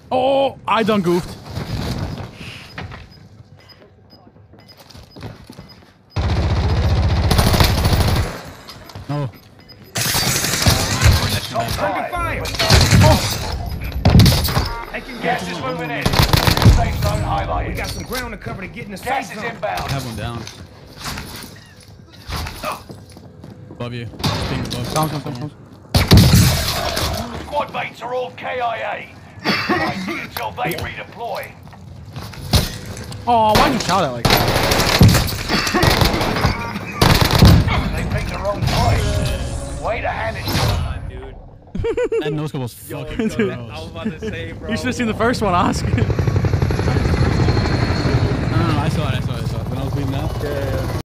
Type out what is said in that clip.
Oh, I done goofed. No. Top fire. Taking gas is moving in. Safe zone highlighted. We got some ground to cover to get in the safe zone. Gas is inbound. I have one down. Above you. Down. Squad mates are all KIA. Until they redeploy. Oh, why'd you shout it like that? They picked the wrong choice. Way to hand it to them. That no scope was fucking I was about to say, bro. You should have seen the first one, Oscar. No, I saw it. When I was bleeding out. Yeah.